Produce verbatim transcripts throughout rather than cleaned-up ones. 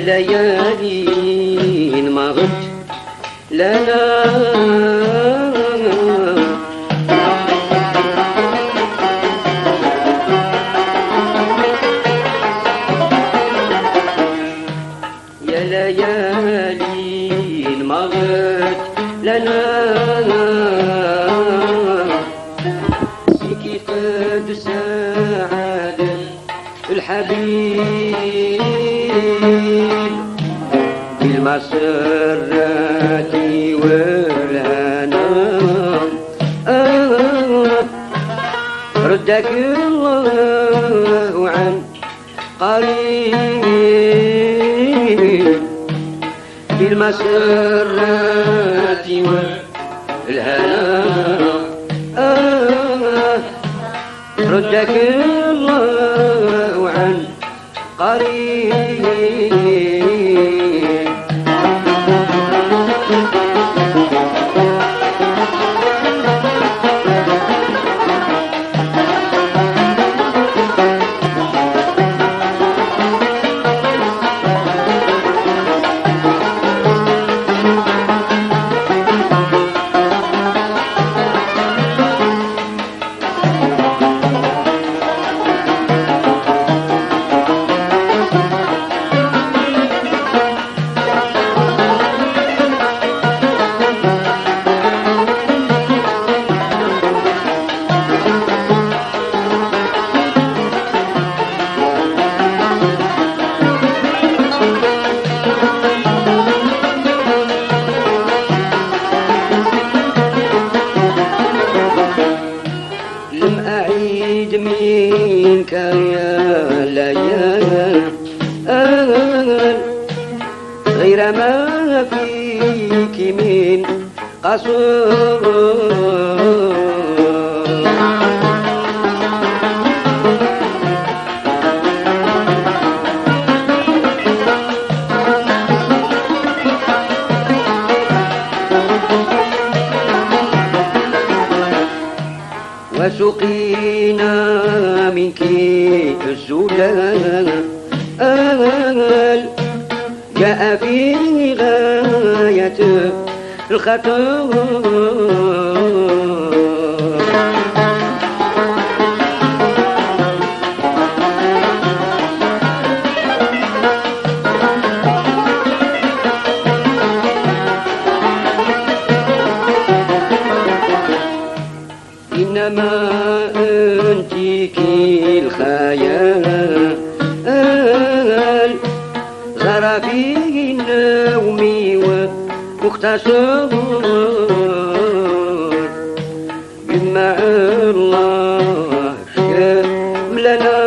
ليالي ما غبت لنا يا ليالي ما غبت لنا فيكي قد سعد الحبيب بالمسرات والهنا آه ردك الله عن قريب بالمسرات والهنا آه ردك الله عن قريب منك يا ليال غير ما فيك من قصور وسقينا منك الزلال جاء في غاية الخطر إنما أنت كي الخيال غرى فيه النوم ومختصر بما الله شاملنا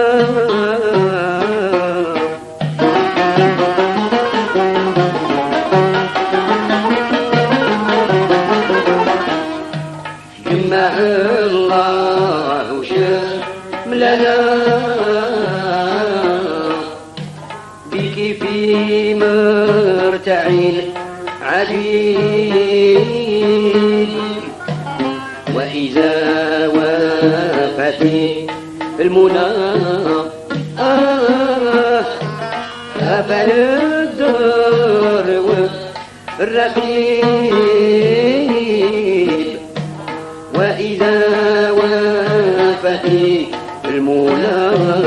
بما الله شاملنا بك في مرتع عديد وإذا وافت المنى أفل الدار والرقيب وإذا وافت المنى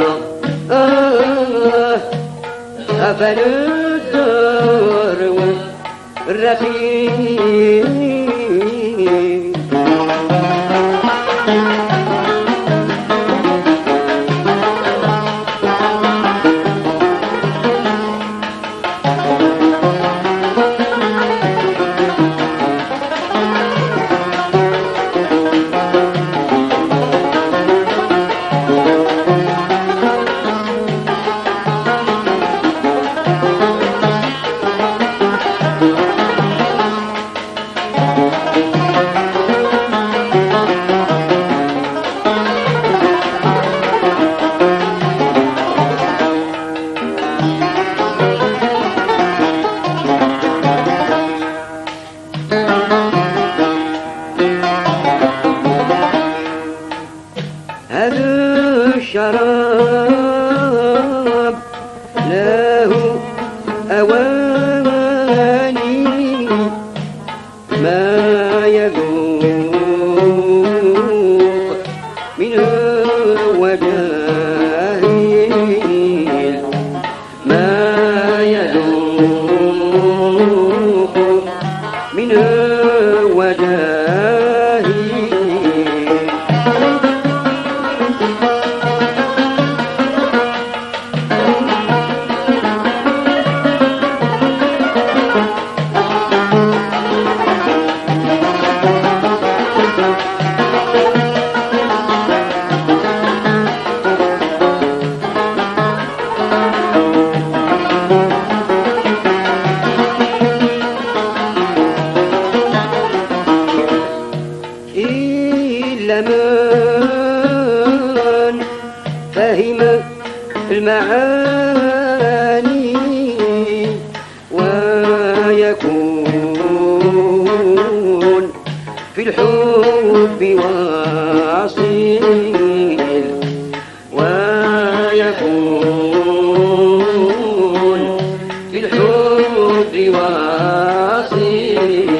أفل الدار والرقيب وجاهي من فهم المعاني ويكون في الحب واصيل ويكون في الحب واصيل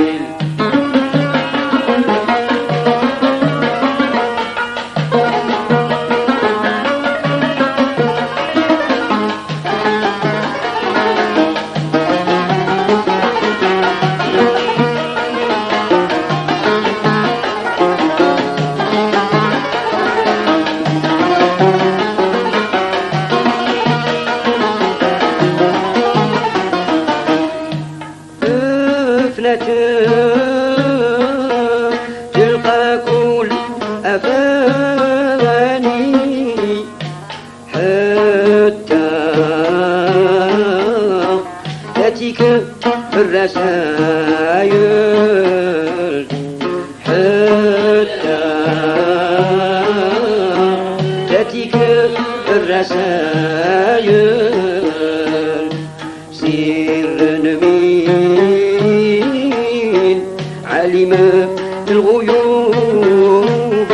تلقى كل أفاني حتى تأتيك الرسائل حتى تأتيك الرسائل سر مين علم الغيوب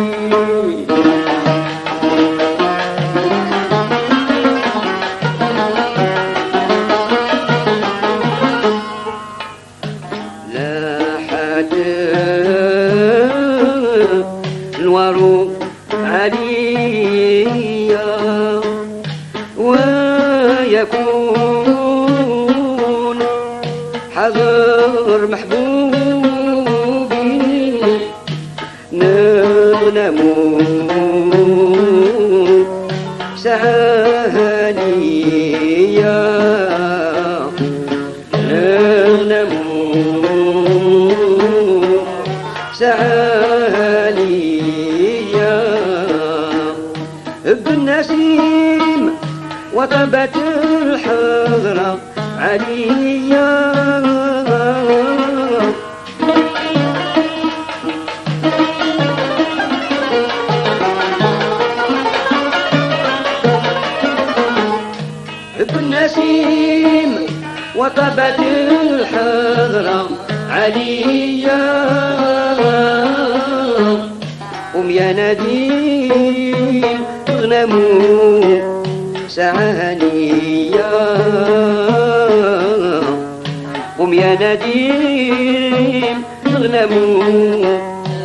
لاحت الورى عليا ويكون حذر محبوبي نغنم سعانيا نغنم سعانيا بالنسيم وطبت الحضرة عليا بالنسيم وطبت الحضرة عليا قم يا نديم اغنموا سعانيا قم يا نديم اغنموا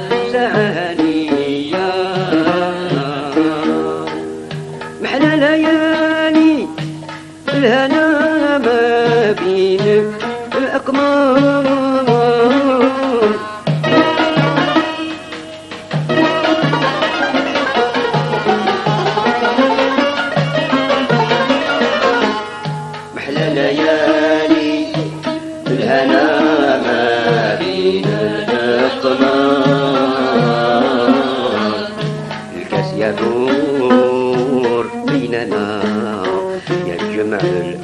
سعانيا محلى ليالي الهنا ما بين الأقمار محلى ليالي الهنا ما بين الأقمار الكاس يدور بيننا يجمع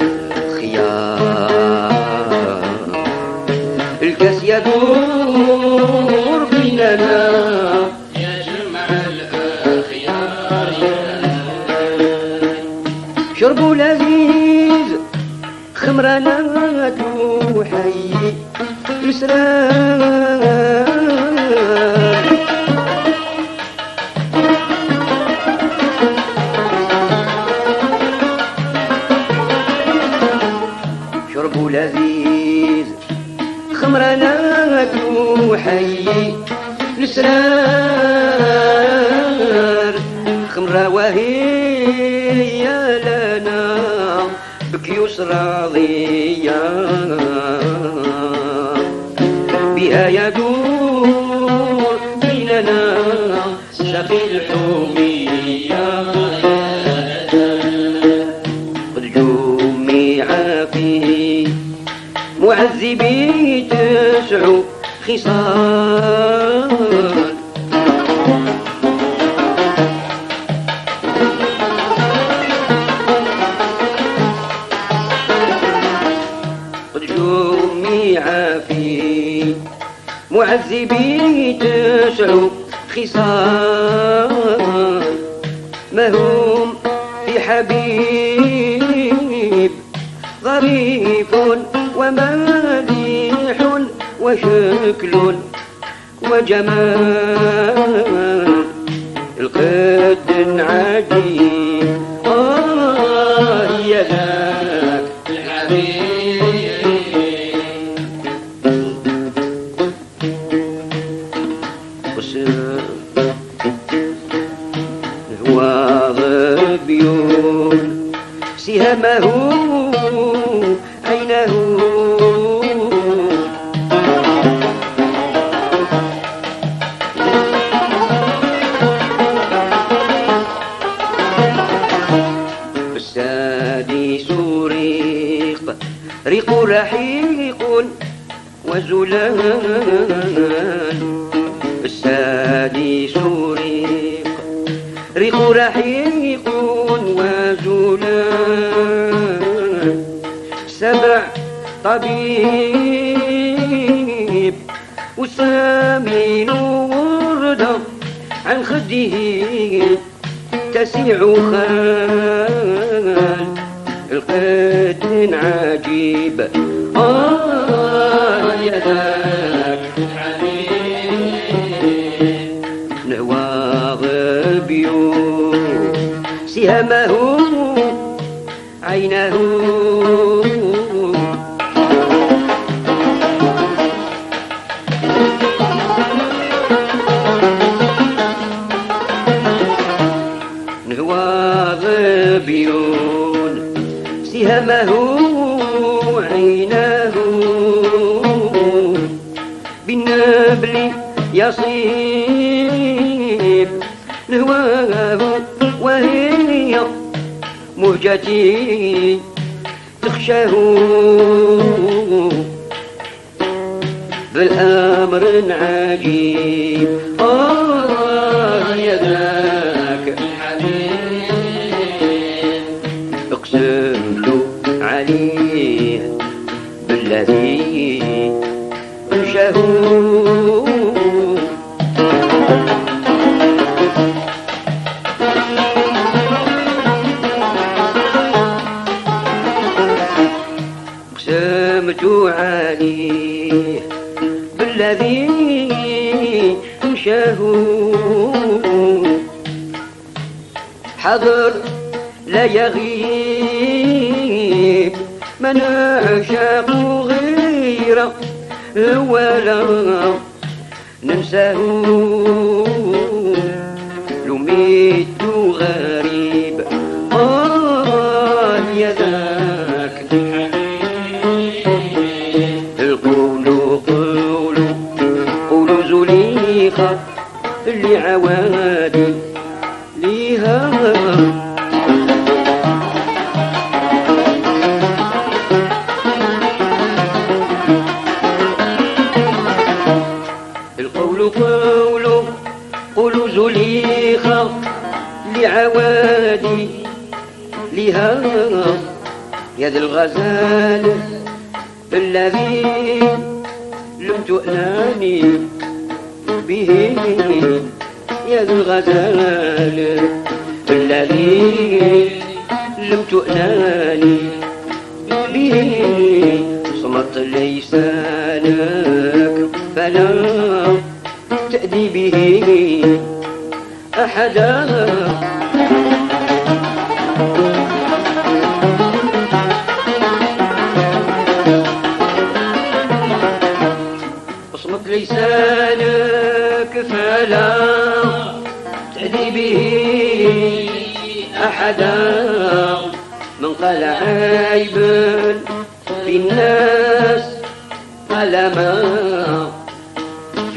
الخيار الكاس يدور بيننا يجمع الخيار شربوا لذيذ خمرنا توحي السرار شربوا لذيذ خمرنا توحي السرار خمرة وهي لنا بكيوس راضية فيها يدور بيننا سقي الحمية قد جمع فيه معذبي تسع خصال قد جمع فيه معذبي تسع خصال ما هم في حبيب ظريف ومديح وشكل وجمال القد عجيب آه يا ذاك الحبيب هو ظبيون سهمه عينه السادس ريق ريق رحيق وزلال السادس ريق ريق رحيق وزلال سبع طبيب وسامين وردة عن خده تسيع خال القد عجيب آه يا ذاك نهوى غبيون سهمه عينه نهوى غبيون سهمه عينه بالنبل يصيب نهواه وهي مهجتي تخشاه بالأمر عجيب آه يا ذاك الحبيب اقسمت عليه بالذي انشاه اقسمت عليه بالذي انشاه حضر لا يغيب من عشاق غيره ولا ننساه لميت غريب آه يا ذاك القول قول قول زليخة اللي عوادي ليها القول قول قول زليخة لعوادي لها يا ذا الغزال الذي لم تؤناني به يا ذا الغزال الذي لم تؤناني به صمت لسانك فلا تأذي به أحدا اصمت لسانك فلا تأذي به أحدا من قال عيبا في الناس قال ما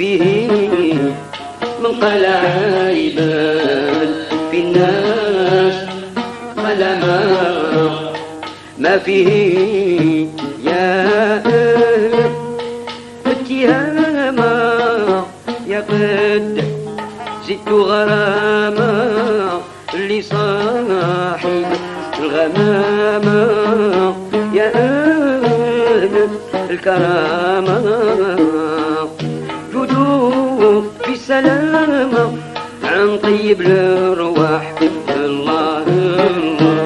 فيه من قلع يبان في الناس قلما ما فيه يا أهل اتهاما يا قد زدت غراما لصاحب الغمامة يا أهل الكرامة جدوا في السلامة عن طيب الأرواح الله الله.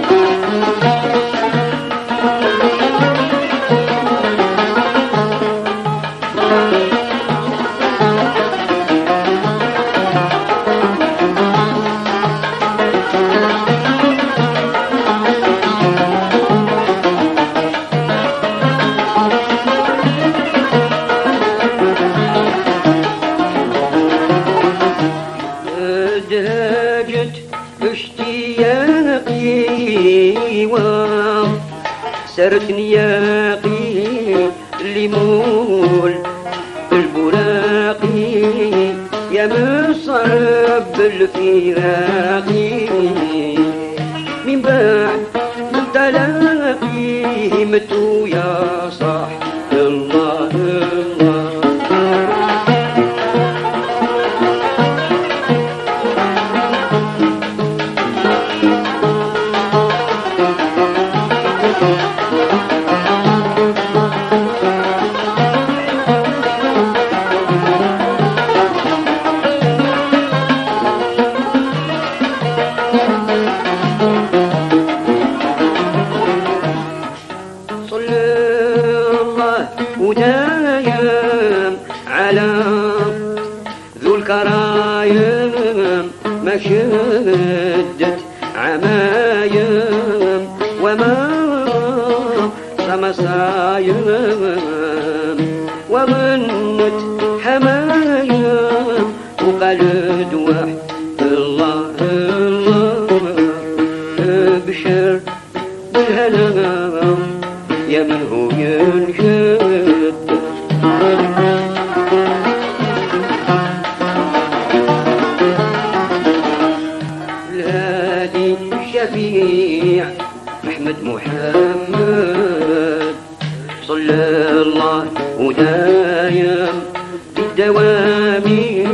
دهجت اشتياقي وسرت نياقي لمول البراقي يا مصعب الفراقي من بعد تلاقي متو يا صاح الله الله. ودايم على ذو الكرايم ما شدت عمايم وما صمصايم وظنت حمايم وقالت واحد الله الله بشر بالهلام يا من هو ينشد الهادي الشفيع أحمد محمد صلى الله ودايم بالدوام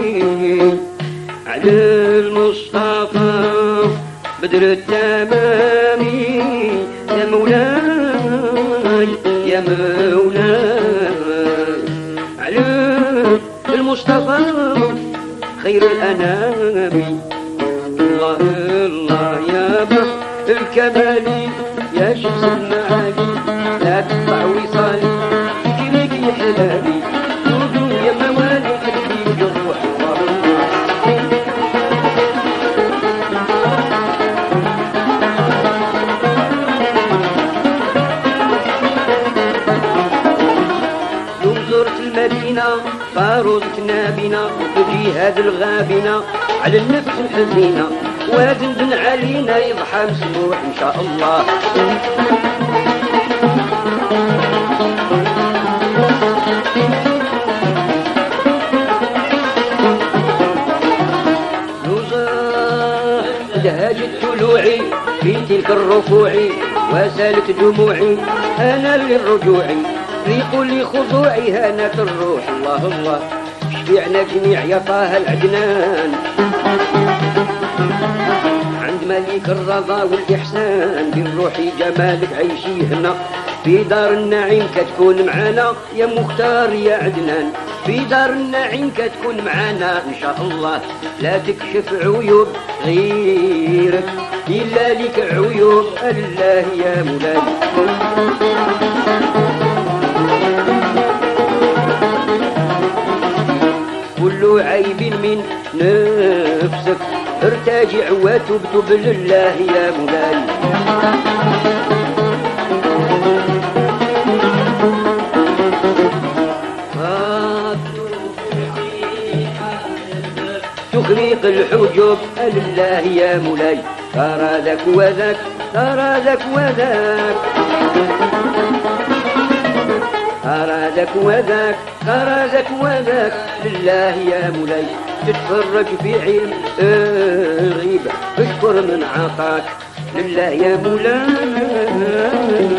على المصطفى بدر التمام يا مولاي يا مولاي على المصطفى خير الأنام الله الله يا بحر الكمال يا شمس المعالي لا تقطع وصالي فكرك يا حلالي نودو يا موالي قلبي جروح المدينة فاروزتنا بنا بجهاد الغابنة على النفس الحزينة وادندن علينا يضحى مسموح إن شاء الله. دهاجت طلوعي في تلك الرفوع وسالت دموعي أنا للرجوع ريق لي خضوعي هانت الروح الله الله. شفيعنا جميع يا طه العدنان عند مليك الرضا والإحسان بالروحي جمالك عيشي هنا في دار النعيم كتكون معانا يا مختار يا عدنان في دار النعيم كتكون معانا إن شاء الله. لا تكشف عيوب غيرك إلا لك عيوب الله يا مولاي. كل عيب من نفسك ارتجع وتب تب لله يا مولاي. تخريق الحجب لله يا مولاي. ترى ذاك وذاك ترى ذاك وذاك خرازك وذاك خرازك وذاك لله يا مولاي تتفرج في عين غيبة اشكر من عطاك لله يا مولاي.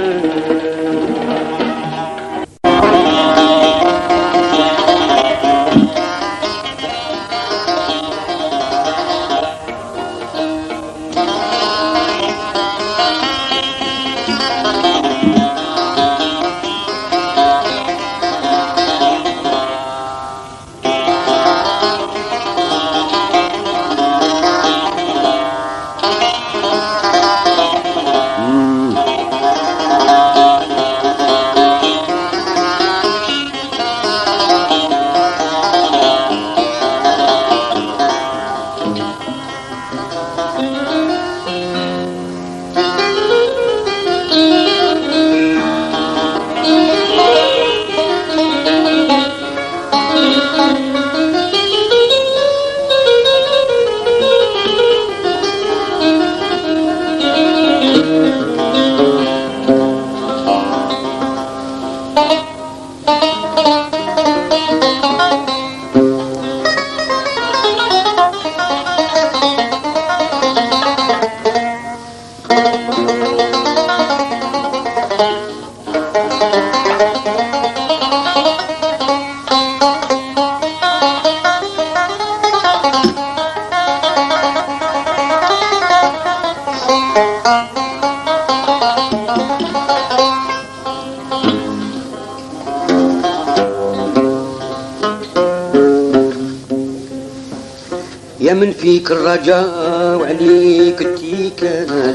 يا من فيك الرجاء وعليك التيكال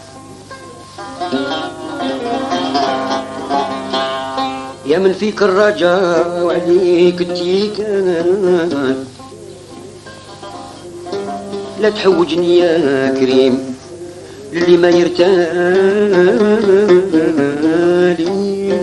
يا من فيك الرجاء وعليك التيكال لا تحوجني يا كريم اللي ما يرتالي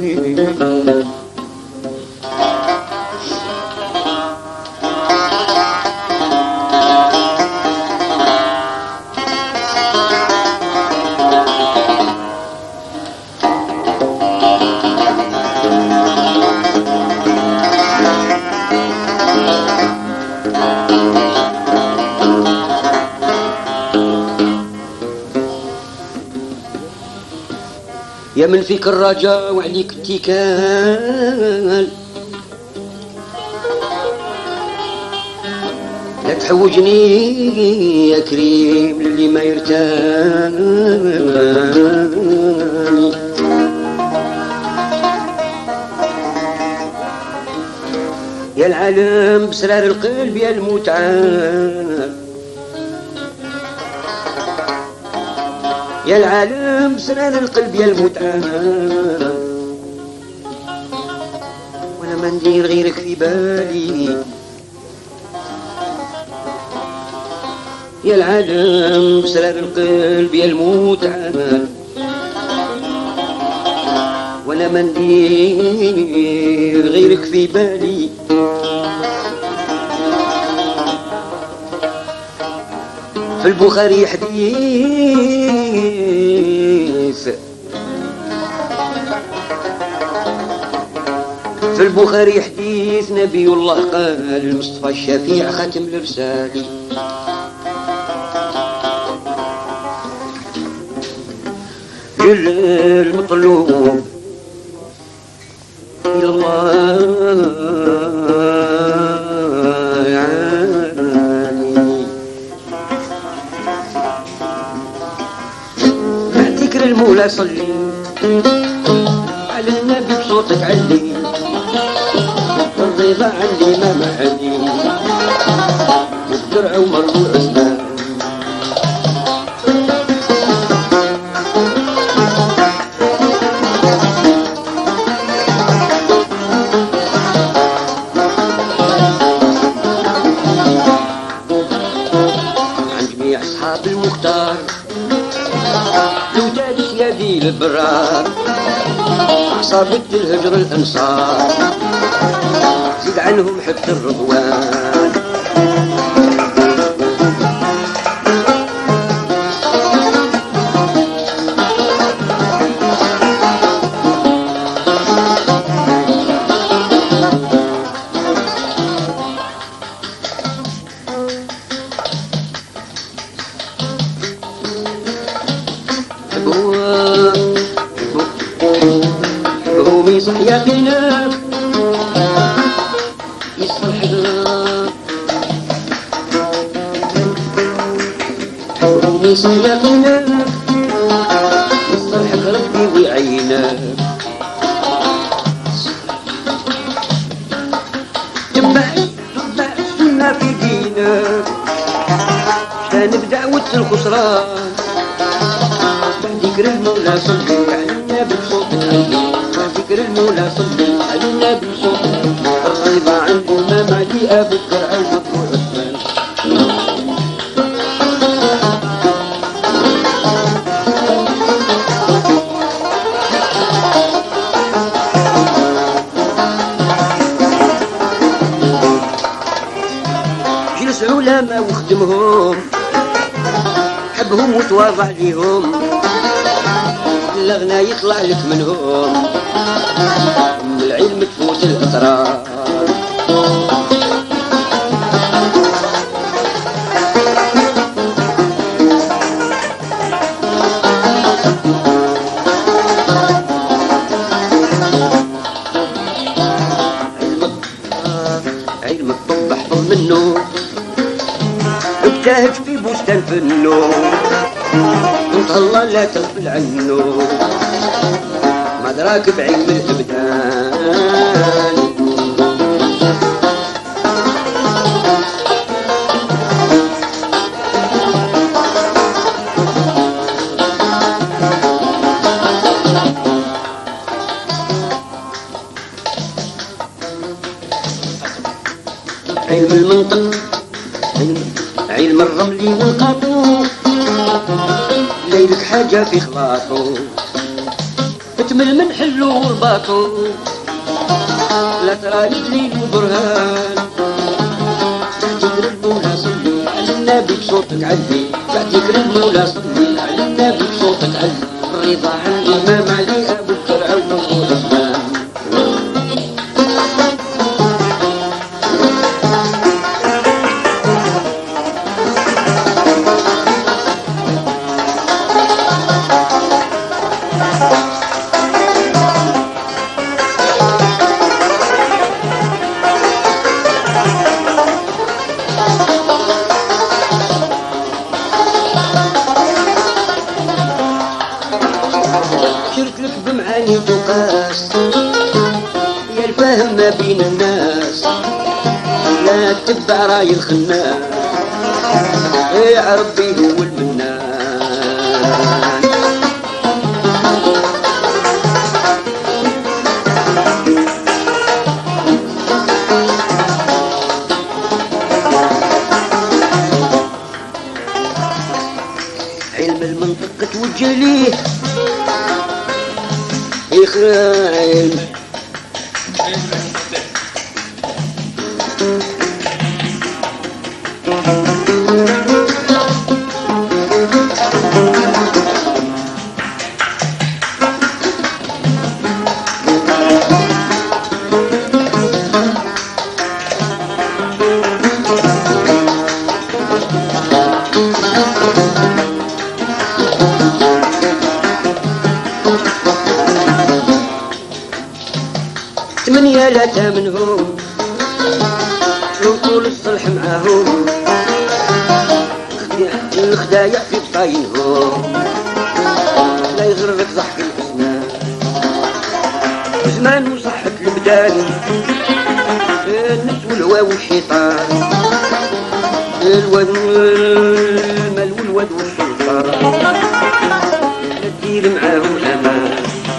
يا من فيك الرجاء وعليك الاتكال لا تحوجني يا كريم للي ما يرتاني يا العالم بسرار القلب يا المتعال يا العالم بسرار القلب يا المتعال وانا ما ندير غيرك في بالي يا العالم بسرار القلب يا المتعال وانا ما ندير غيرك في بالي في البخاري حديث في البخاري حديث نبي الله قال المصطفى الشفيع ختم الرسالة المطلوب إلى الله المولى صلي على النبي بصوتك علي الرضا علي ما معلي والدرع ومرضو عثمان عن جميع أصحاب المختار يدي البرار عصابة الهجر الأنصار زيد عنهم حبة الرضوان يقينا يصلحنا حبهم يقينا يصلحك ربي ويعينك تبع تبع السنة في دينك كان بدعوة الخسران ذكر المولى صلي على النبي بصوت عالي ذكر المولى صلي على النبي بصوت عالي الرضا عند الإمام علي أبو بكر عوض وعثمان جلس علماء وخدمهم حبهم وتواضع ليهم الأغنى يطلع لك منهم من العلم تفوت الأسرار علم الطب احفظ منه ابتهج في بستان فنو انت الله لا تغفل عنه ما دراك بعلم الابدان علم المنطق علم الرمل والقطو ليلك حاجة في خلاطو تكمل من حلو والباطو لا ترى دليل وبرهان تذكر المولى صلي على النبي بصوتك عدي تذكر المولى صلي على النبي بصوتك عدي الرضا عن الإمام علي أبو بكر عوض وعثمان شرت لك بمعاني تقاس يا الفهم ما بين الناس لا تتبع راي الخناس يا ربي هو المنان علم المنطق توجه ليه يخرج ثمانية لا تامنهم لو طول الصلح معاهم الخدايا في بطاينهم لا يغرك ضحك الأسنان زمان وصحة البدان النفس والهوى والشيطان الواد والمال والواد والسلطان لا تدير معاهم أمان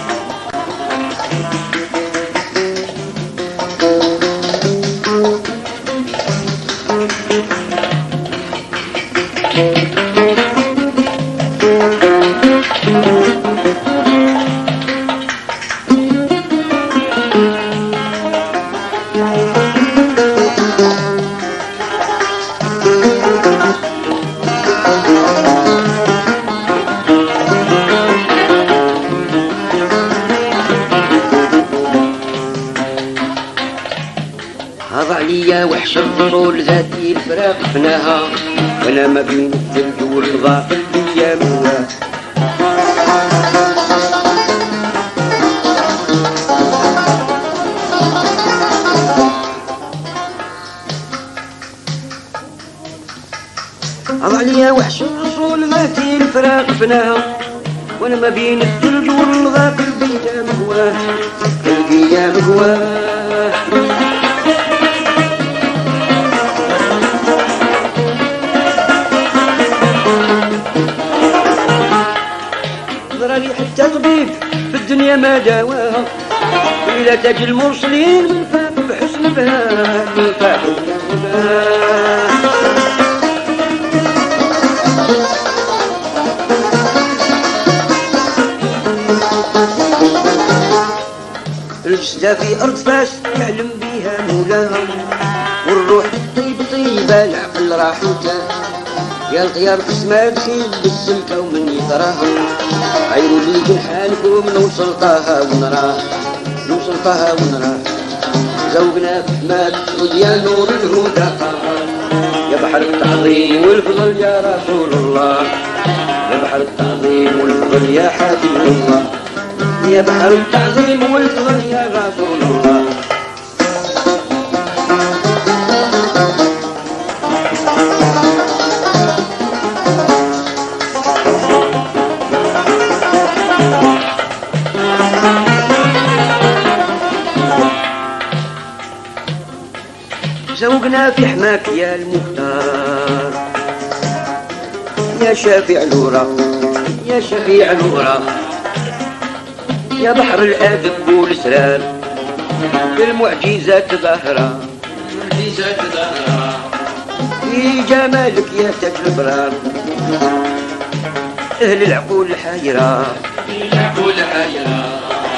هض عليا وحش الفضول ذاتي الفراق فناها وانا ما بين الثلج والفضاء الايام هواه عض عليا وحش الرسول ماتي الفراق فناه، وانا ما بين الثلج والغا قلبي يا مهواه، قلبي يا مهواه. ضرالي حتى طبيب في الدنيا ما داواه، إلى تاج المرسلين من فاق بحسن بها، من فاق بها. الجثة في أرض فاس يعلم بيها مولاها، والروح طيب طيبة العقل راحتها، يا الطيار في السما دخيل بالسلكة ومن يتراها، عيروا لي جنحانكم نوصل طاها ونراه، نوصل طاها ونراه. زوجنا في حماك يا نور الهدى، يا بحر التعظيم والفضل يا رسول الله، يا بحر التعظيم والفضل يا حبيب الله، يا بحر التعظيم والفضل يا رسول الله. زوقنا في حماك يا المختار، يا شافع الورى يا شفيع الورى، يا بحر الأدب والأسرار، المعجزات ظاهرة المعجزات ظاهرة، في جمالك يا تاج البرار، أهل العقول الحيرة العقول الحيرة،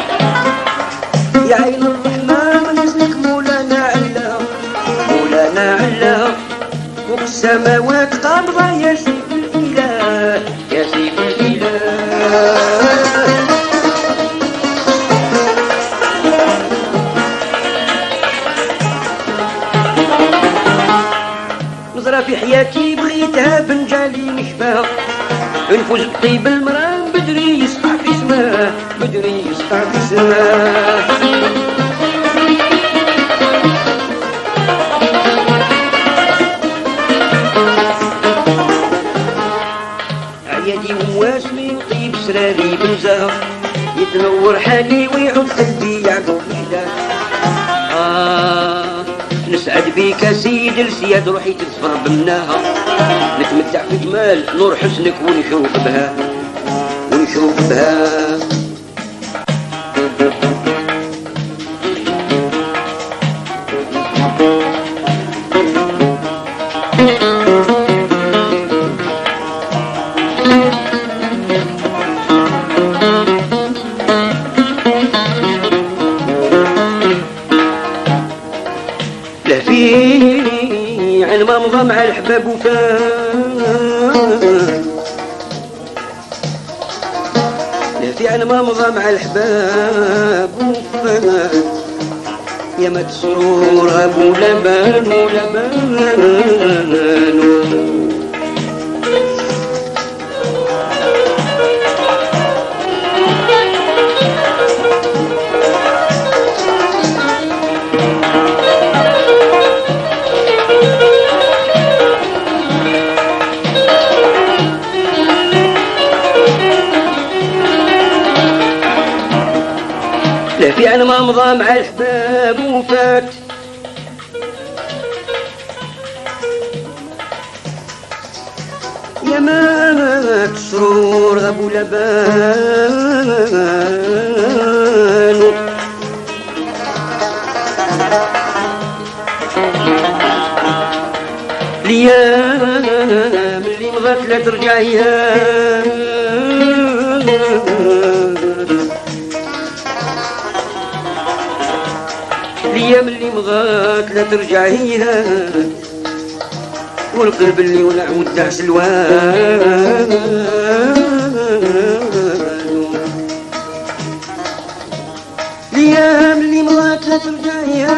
يا عين الرحمن من اسمك مولانا علا، مولانا علا، فوق السماوات قابضة يا سيف الإله، يا سيف الإله. نظرة في حياتي بغيتها بنجالي نشفاها، نفوز بطيب المرام بدري يسقع في سماه، بدري يسقع في سماه. عيادي وواسمي طيب سراري بنزاه، يتنور حالي ويعود قلبي يعقوب وحده. آه نسعد بيك سيد السياد، روحي تزفر بمناها، نتمتع في جمال نور حسنك ونشوف بها ونشوف بها. لا في عن ما مضى مع الحباب وفات، لا في عن ما مضى مع الحباب وفات، يا مات سرور ابو لبان ولبان. لا في عن ما مضى مع الحباب وفات، يا مات سرور ابو لبان. ليام اللي مضات لا ترجع ايام، الايام اللي مضات لا ترجع هي، والقلب اللي ولع ودع سلوان. الايام اللي مضات لا ترجع هي،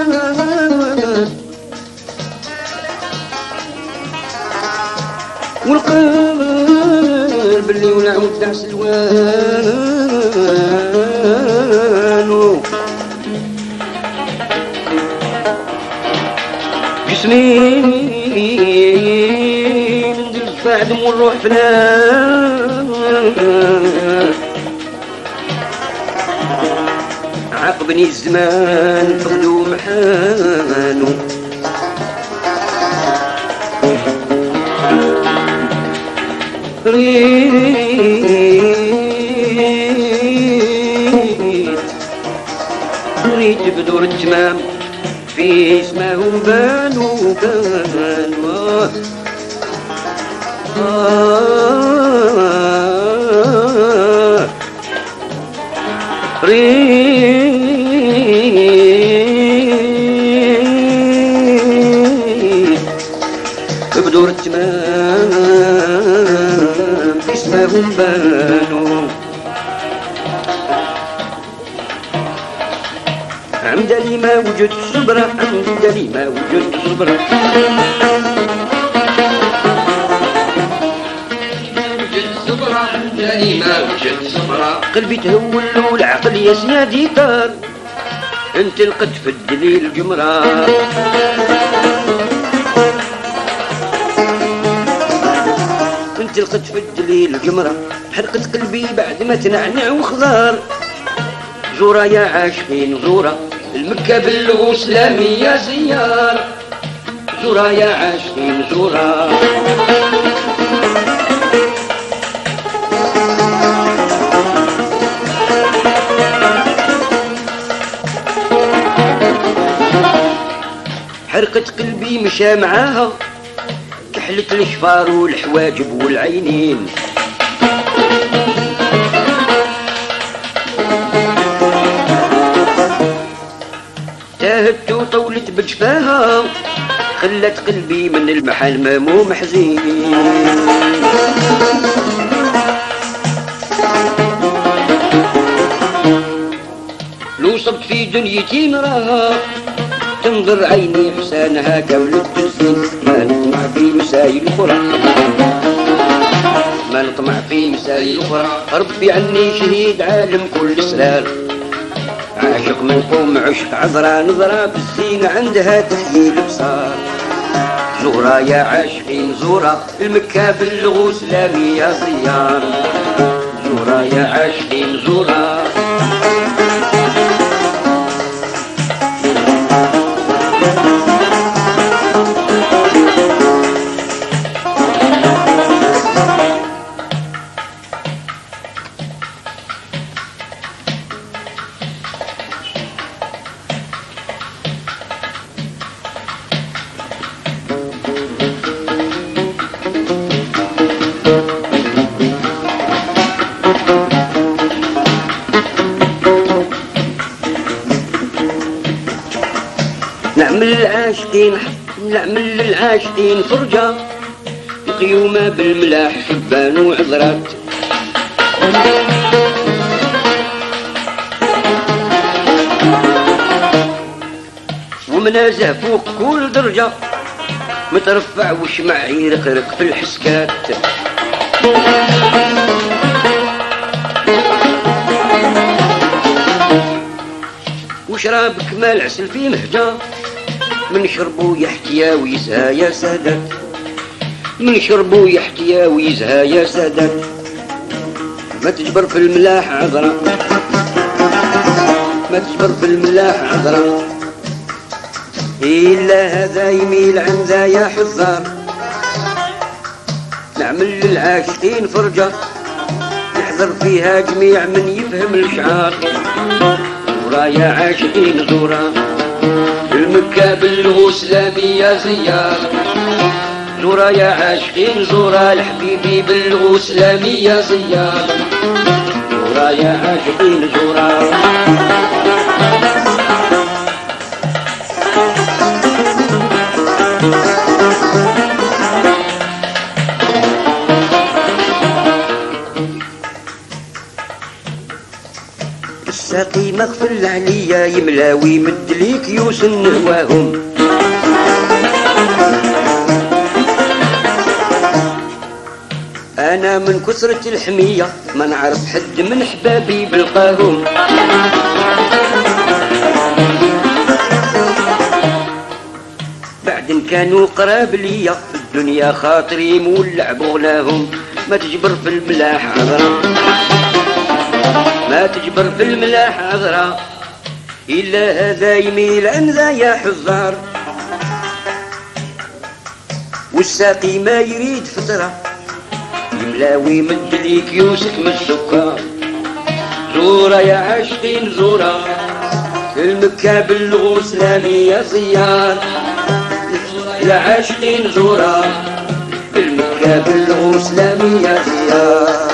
والقلب اللي ولع ودع سلوان. جسمي من يشفع دم الروح فنان عاقبني الزمان فقدو محانو ريت ريت بدور التمام في اسمهم بانوا بانوا آه ريت بدور التمام في اسمهم بانوا عمدلي ما وجدت صبرة عمدلي ما وجدت صبرة عمدلي ما وجدت صبرة قلبي تهول والعقل يا سيادي دار انت لقد في الدليل جمرة انت لقد في الدليل جمرة حرقت قلبي بعد ما تنعنع وخضار زورة يا عاشقين زورة المكة باللغوص لامية زيار زورة يا عاشقين زورة حرقت قلبي مشى معاها كحلت الشفار والحواجب والعينين تاهت وطولت بجفاها خلت قلبي من المحل ماموم حزين لو صبت في دنيتي نراها تنظر عيني حسانها كولت تزين ما نطمع في مسايل القرى ما نطمع في مسايل القرى ربي عني شهيد عالم كل اسرار عاشق منقوم عشق عذرا نظرة بالزين عندها تحيي الابصار زورة يا عاشقين زورة المكة باللغوص لامية زيار زورة يا عاشقين زورة نعمل العاشقين نعمل للعاشقين فرجة قيومة بالملاح شبان وعذرات ومنازه فوق كل درجة مترفع وشمع يرقرق في الحسكات وشراب كمال عسل في مهجة من شربو يحكيا ويزها يا سادات من شربو يحكيا ويزها يا سادات ما تجبر في الملاح عذرا ما تجبر في الملاح عذرا إلا هذا يميل عن ذا يا حذار نعمل للعاشقين فرجة يحضر فيها جميع من يفهم الشعار زورة يا عاشقين زورة المكة باللغوص لامية زيار زورة يا عاشقين زورة الحبيبي باللغوص لامية زيار زورة يا عاشقين زورة الساقي مغفل عليا يملاوي مدليك يوسن هواهم انا من كثرة الحمية ما نعرف حد من احبابي بلقاهم بعد كانوا قراب ليا دنيا خاطري مولع بغناهم ما تجبر في الملاح عذرا ما تجبر في الملاح عذرا إلا هذا يميل عن ذا يا حزار والساقي ما يريد فترة يملاوي مد ليك يوسك من السكر زورة يا عاشقين زورة المكة بالغسلان يا زيار يا عاشقين زورة المكة بالغسلان يا زيار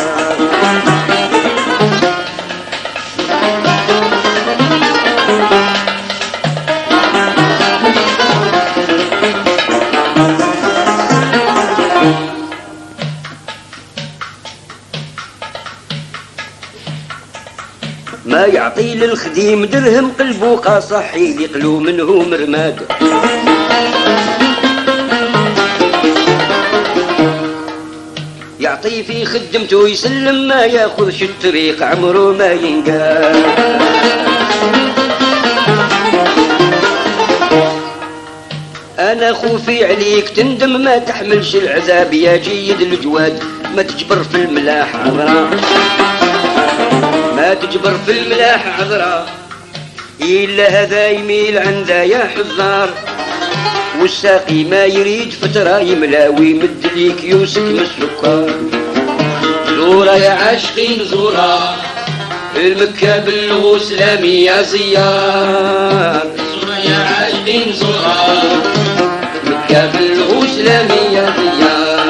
ما يعطي للخديم درهم قلبو قاصحي يقلو منه مرماد يعطي في خدمته يسلم ما ياخذش الطريق عمره ما ينقال انا خوفي عليك تندم ما تحملش العذاب يا جيد الجواد ما تجبر في الملاح عذرا ما تجبر في الملاح عذرا إلا هذا يميل عن ذا يا حزار والساقي ما يريد فترة يملاوي مد ليك يوسك من السكر زورة يا عاشقين زورة المكة بالغسلام يا زيار زورة يا عاشقين زورة المكة بالغسلام يا زيار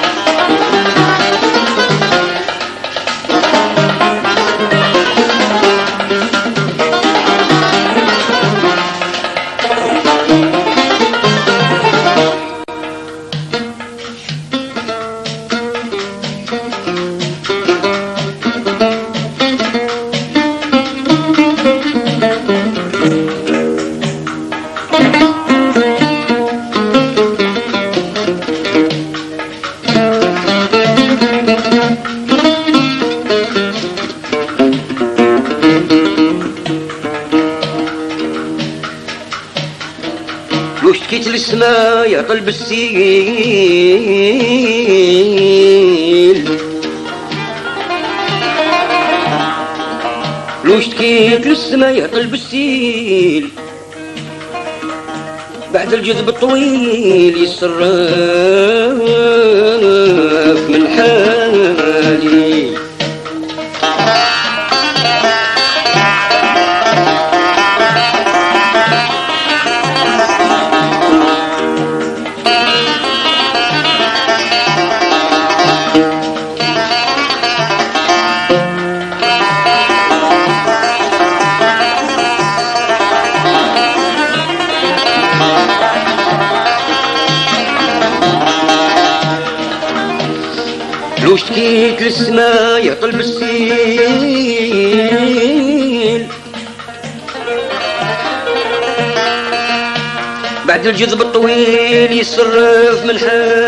واشتكيت للسما يا طلب السيل لو اشتكيت للسما يا طلب السيل بعد الجذب الطويل يصرف من حالي لو اشتكيت للسما يا طلب السيل بعد الجذب الطويل يصرف من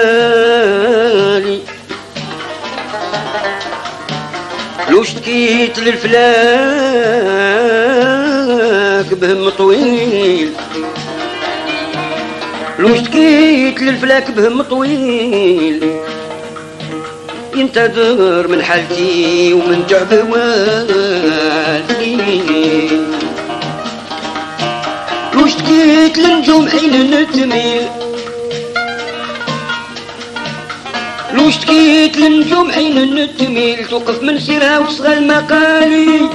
حالي لو اشتكيت للفلاك بهم طويل لو اشتكيت للفلاك بهم طويل ينتظر من حالتي ومن تعب والدي لو اشتكيت للنجوم حين نتميل لو اشتكيت للنجوم حين نتميل توقف من سيرها وصغى المقالي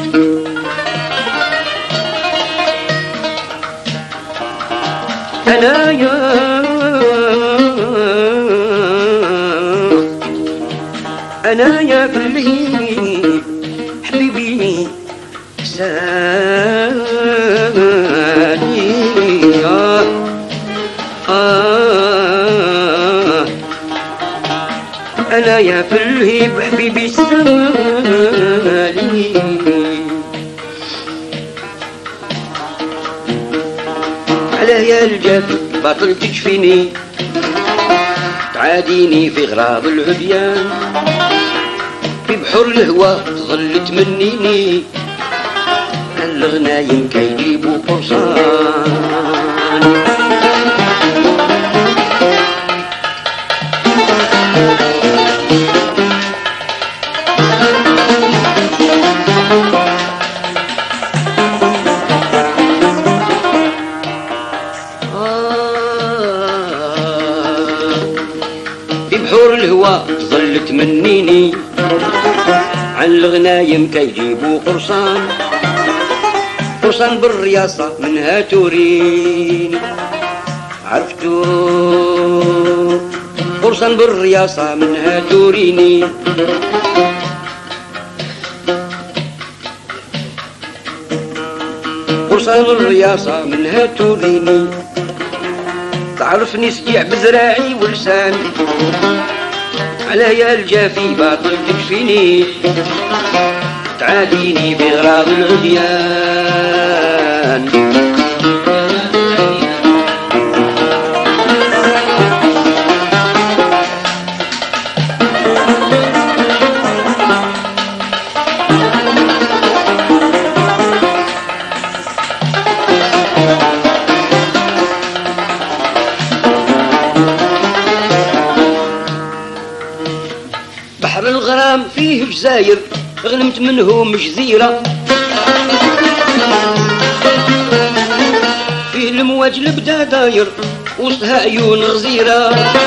أنا يا أنا يا فلي حبيبي سالي آه آه أنا يا فلي حبيبي سالي على يا الجافي باطل تكفيني تعاديني في غراب العديان في بحر الهوى تظل تمنيني الغنايم كيجيبوا قرصان الحلوة ظل تمنيني عن الغنايم كيجيبوا قرصان قرصان بالرياصة منها توريني عرفتو قرصان بالرياصة منها توريني قرصان بالرياصة منها توريني تعرفني سجيع بذراعي ولساني عليا الجافي باطل تكفيني تعاديني بغراض العديان بحر الغرام فيه جزاير غنمت منهم جزيرة فيه المواج لبدا داير وسطها عيون غزيرة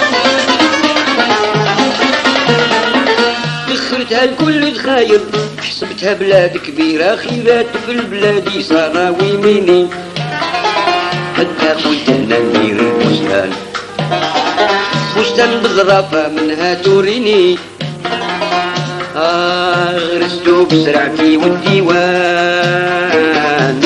دخلتها الكل دخاير حسبتها بلاد كبيرة خيرات في البلاد يسراوي ميني حتى قلت لنا ندير البستان بستان بزرافة منها توريني آه غرستو بسرعتي والديوان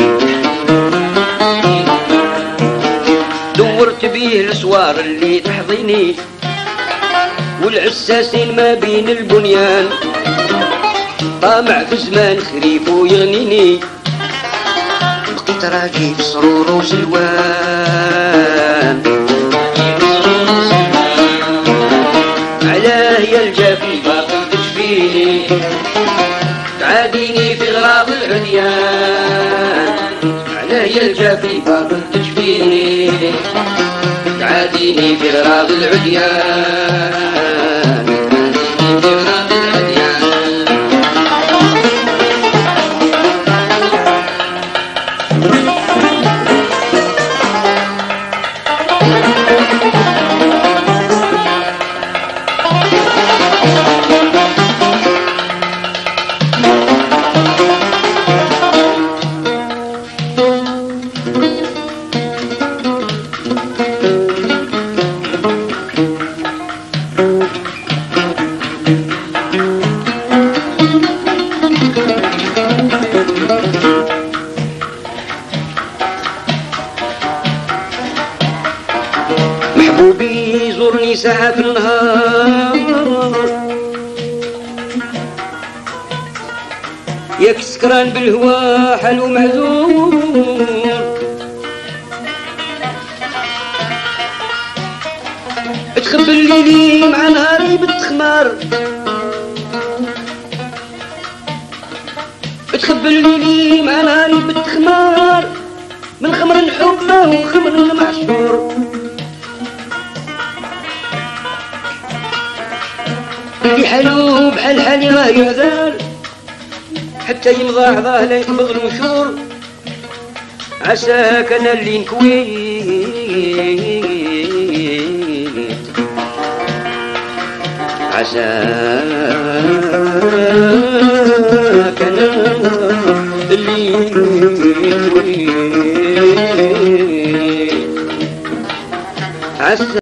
دورت بيه الاسوار اللي تحضيني والعساسين ما بين البنيان طامع في زمان خريفو يغنيني بقيت راجي في سرور وسلوان علاه يا الجافي باقي تشفيني تعاديني في غراض العديان علاه يا الجافي باقي تشفيني تعاديني في غراض العديان في غراض العديان محبوبي يزورني ساعة في النهار ياك سكران بالهوا حلو معذور تخبل ليلي مع نهاري بالتخمار تخبل ليلي مع نهاري بالتخمار من خمر الحب وخمر المعشور اللي حلو بحال حالي راه يعذر حتى يمضى عضاه لا يقبض الوشور عساك انا اللي نكويت عساك انا اللي نكويت عساك